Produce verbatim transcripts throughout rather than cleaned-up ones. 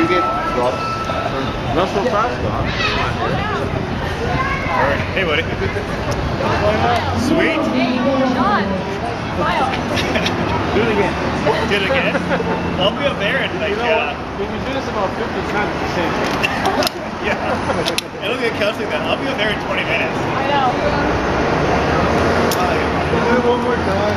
you get gloves? Not so fast, huh? Alright. Hey, buddy. Sweet. Sean. Smile. Do it again. Do it again? I'll be up there and like, You know, uh, when you do this about fifty times, it's the same thing. yeah. It'll be a couch like that. I'll be up there in twenty minutes. I know. Do it one more time.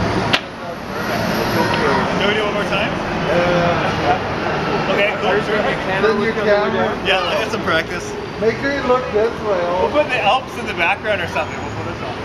Can we do it one more time? Uh, Okay, cool. Sure. then your camera. Yeah, I got some practice. Make sure you look this way. We'll Oh. put the Alps in the background or something. We'll put this on.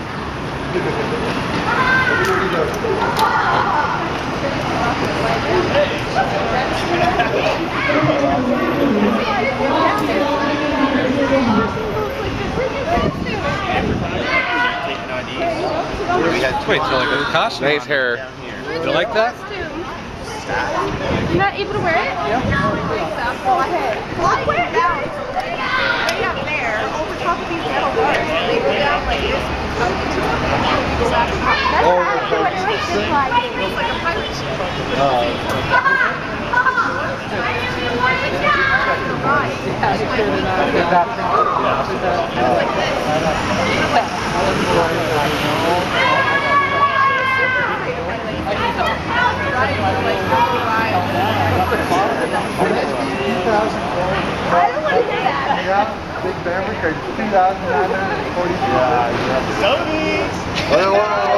Wait, so like a costume? Nice hair. You like that? You're not able to wear it? Yeah. Go ahead. Well, I wear it now. Right up there, over top of these metal bars. They go down like this. That's exactly what it looks like. It's like a pirate ship. I don't want to hear that. Yeah, big Maverick are two thousand nine hundred forty. Yeah, yeah. Selfies! Well,